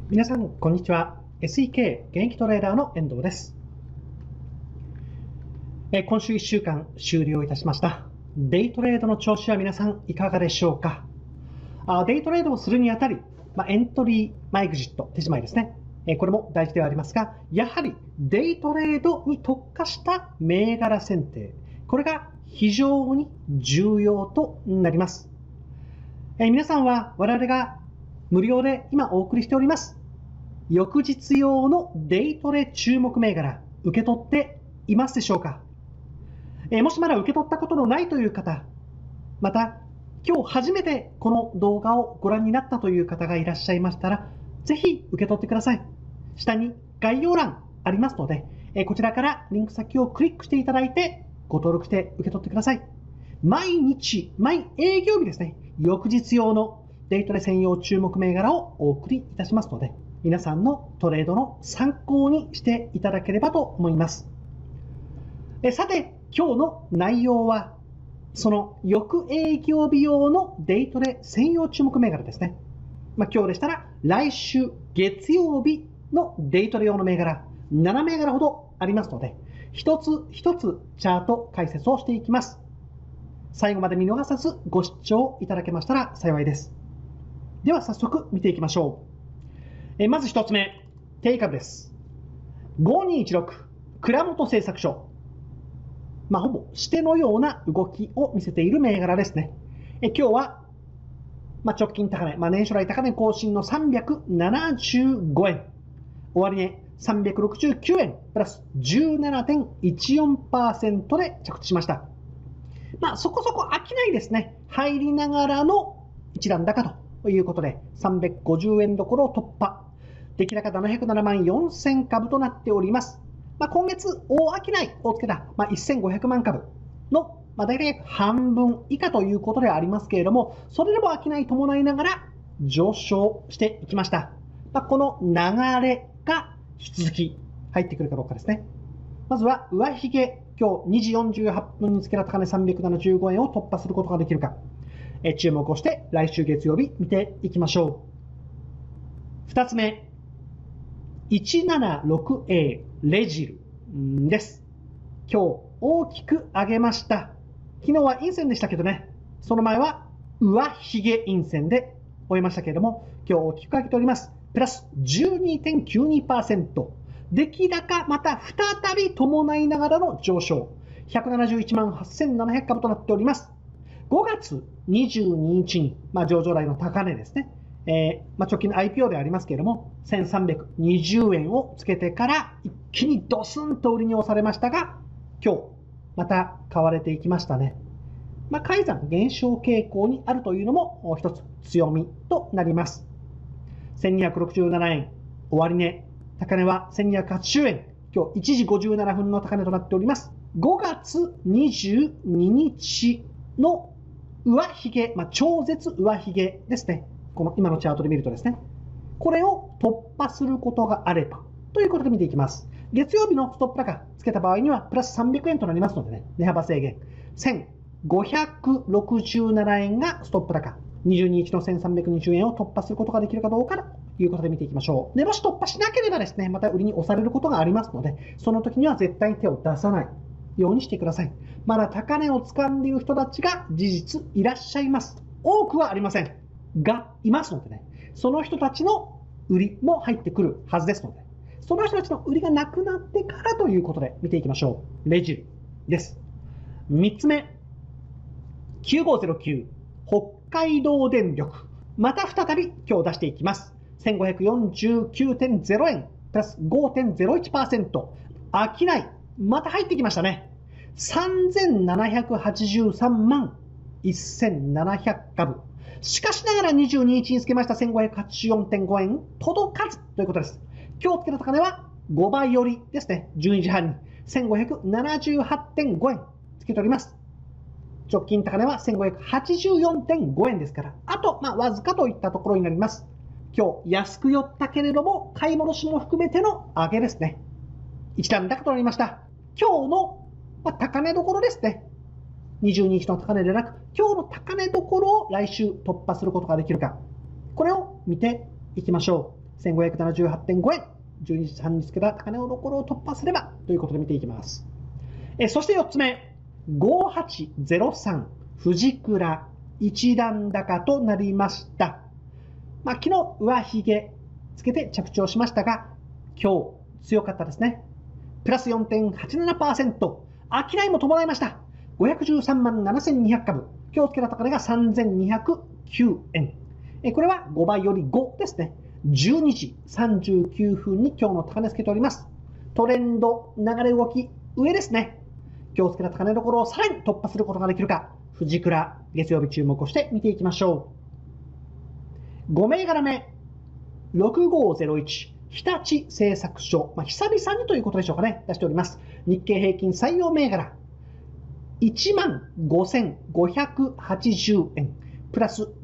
皆さん、こんにちは。SEK 現役トレーダーの遠藤です。今週1週間終了いたしました。デイトレードの調子は皆さんいかがでしょうか。デイトレードをするにあたり、エントリー、エグジット、手仕舞いですね。これも大事ではありますが、やはりデイトレードに特化した銘柄選定、これが非常に重要となります。皆さんは我々が無料で今お送りしております翌日用のデイトレ注目銘柄、受け取っていますでしょうか。もしまだ受け取ったことのないという方、また今日初めてこの動画をご覧になったという方がいらっしゃいましたら、ぜひ受け取ってください。下に概要欄ありますので、こちらからリンク先をクリックしていただいてご登録して受け取ってください。毎日、毎営業日ですね、翌日用のデイトレ専用注目銘柄をお送りいたしますので、皆さんのトレードの参考にしていただければと思います。さて、今日の内容は、その翌営業日用のデイトレ専用注目銘柄ですね。今日でしたら、来週月曜日のデイトレ用の銘柄、7銘柄ほどありますので、一つ一つチャート解説をしていきます。最後まで見逃さずご視聴いただけましたら幸いです。では早速見ていきましょう。まず一つ目、定株です。5216、倉本製作所。ほぼ指定のような動きを見せている銘柄ですね。今日は、直近高値、年初来高値更新の375円。終値369円、プラス 17.14% で着地しました。そこそこ飽きないですね。入りながらの一段高ということで、350円どころを突破。出来高707万4000株となっております。今月大商いをつけた、1500万株の、大体半分以下ということではありますけれども、それでも商い伴いながら上昇していきました。この流れが引き続き入ってくるかどうかですね。まずは上髭、今日2時48分につけた高値375円を突破することができるか、注目をして来週月曜日見ていきましょう。2つ目、176A レジルです。今日大きく上げました。昨日は陰線でしたけどね、その前は上髭陰線で終えましたけれども、今日大きく上げております。プラス 12.92%。出来高また再び伴いながらの上昇。171万8700株となっております。5月22日に、上場来の高値ですね。直近の IPO でありますけれども、1320円をつけてから一気にドスンと売りに押されましたが、今日また買われていきましたね。改ざん減少傾向にあるというのも一つ強みとなります。1267円、終値、高値は1280円。今日1時57分の高値となっております。5月22日の上髭、超絶上髭ですね。この今のチャートで見るとですね、これを突破することがあればということで見ていきます。月曜日のストップ高つけた場合にはプラス300円となりますのでね、値幅制限1567円がストップ高、22日の1320円を突破することができるかどうかということで見ていきましょう。でもし突破しなければですね、また売りに押されることがありますので、その時には絶対に手を出さないようにしてください。まだ高値を掴んでいる人たちが事実いらっしゃいます。多くはありませんがいますのでね、その人たちの売りも入ってくるはずですので、その人たちの売りがなくなってからということで見ていきましょう。レジルです。3つ目、9509北海道電力、また再び今日出していきます。1549.0 円プラス 5.01%。 商いまた入ってきましたね。3783万1700株。しかしながら22日につけました 1584.5 円届かずということです。今日つけた高値は5倍よりですね。12時半に 1578.5 円つけております。直近高値は 1584.5 円ですから、あとわずかといったところになります。今日安く寄ったけれども買い戻しも含めての上げですね。一段高となりました。今日の高値どころですね。22日の高値でなく、今日の高値どころを来週突破することができるか、これを見ていきましょ 1578.5 円。12時3につけた高値のところを突破すればということで見ていきます。そして4つ目、5803藤倉一段高となりました。昨日上髭つけて着地しましたが、今日強かったですね。プラス 4.87%、商いも伴いました。513万7200株、今日つけた高値が3209円。これは5倍より5ですね。12時39分に今日の高値つけております。トレンド、流れ動き、上ですね。今日つけた高値どころをさらに突破することができるか、藤倉、月曜日注目をして見ていきましょう。5銘柄目、6501、日立製作所、久々にということでしょうかね、出しております。日経平均採用銘柄、15,580 円、プラス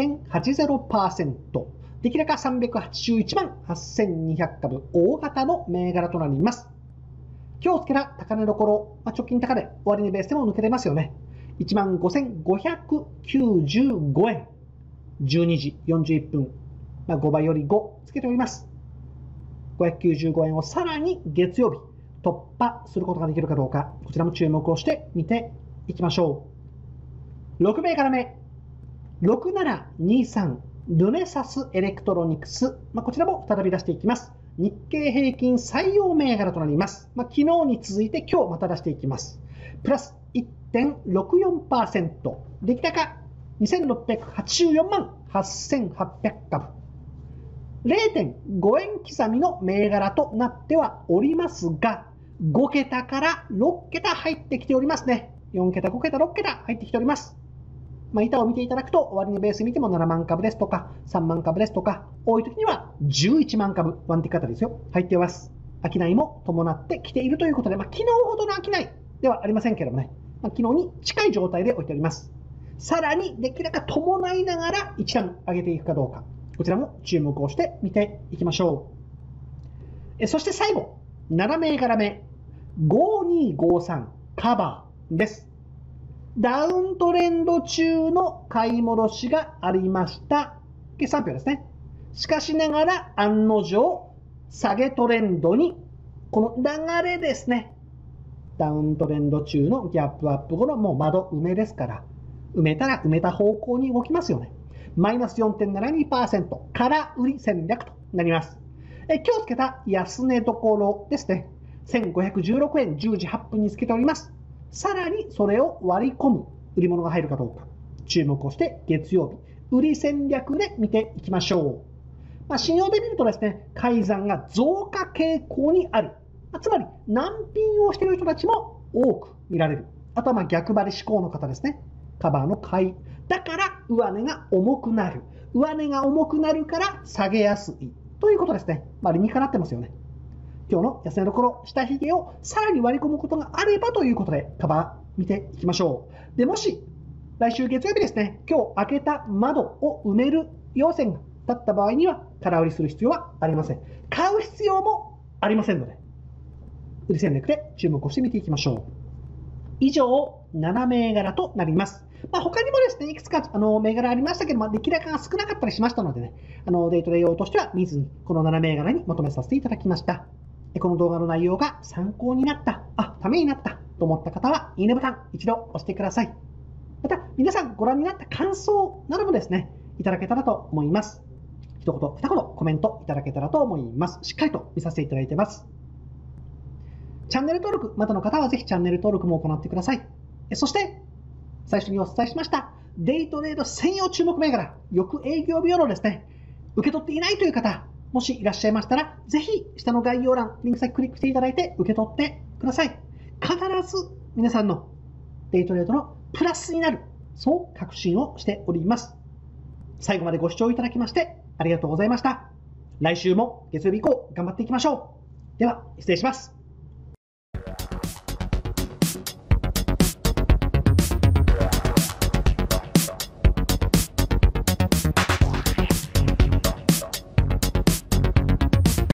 2.80%。出来高381万8200株、大型の銘柄となります。今日つけた高値どころ、直近高値、終値ベースでも抜けてますよね。15,595 円。12時41分、5倍より5つけております。595円をさらに月曜日突破することができるかどうか、こちらも注目をして見ていきましょう。6銘柄目、6723ルネサスエレクトロニクス、こちらも再び出していきます。日経平均採用銘柄となります。昨日に続いて今日また出していきます。プラス 1.64%、出来高2684万8800株。0.5 円刻みの銘柄となってはおりますが、5桁から6桁入ってきておりますね。4桁、5桁、6桁入ってきております。板を見ていただくと、終値ベース見ても7万株ですとか、3万株ですとか、多い時には11万株、ワンティックあたりですよ、入っています。商いも伴ってきているということで、昨日ほどの商いではありませんけれどもね、昨日に近い状態で置いております。さらに、出来高伴いながら一段上げていくかどうか、こちらも注目をして見ていきましょう。そして最後、7銘柄目、5253カバーです。ダウントレンド中の買い戻しがありました。決算表ですね。しかしながら案の定、下げトレンドに、この流れですね。ダウントレンド中のギャップアップ後のもう窓埋めですから、埋めたら埋めた方向に動きますよね。マイナス 4.72% から売り戦略となります。今日つけた安値どころですね。1516円10時8分につけております。さらにそれを割り込む売り物が入るかどうか、注目をして月曜日、売り戦略で見ていきましょう。信用で見るとですね、改ざんが増加傾向にある。つまり難品をしている人たちも多く見られる。あとは逆張り志向の方ですね。カバーの買い。だから上値が重くなる。上値が重くなるから下げやすい。ということですね。理にかなってますよね。今日の安値どころ、下髭をさらに割り込むことがあればということで、カバー見ていきましょう。で、もし、来週月曜日ですね、今日開けた窓を埋める要線が立った場合には、空売りする必要はありません。買う必要もありませんので、売り戦略で注目をして見ていきましょう。以上、7銘柄となります。他にもですね、いくつか銘柄ありましたけど、出来高が少なかったりしましたのでね、デイトレ用としては見ずに、この7銘柄にまとめさせていただきました。この動画の内容が参考になった、ためになったと思った方は、いいねボタン一度押してください。また、皆さんご覧になった感想などもですね、いただけたらと思います。一言、二言コメントいただけたらと思います。しっかりと見させていただいています。チャンネル登録、まだの方はぜひチャンネル登録も行ってください。そして、最初にお伝えしました、デイトレード専用注目銘柄、翌営業日用のですね、受け取っていないという方、もしいらっしゃいましたら、ぜひ下の概要欄、リンク先クリックしていただいて受け取ってください。必ず皆さんのデイトレードのプラスになる、そう確信をしております。最後までご視聴いただきましてありがとうございました。来週も月曜日以降頑張っていきましょう。では、失礼します。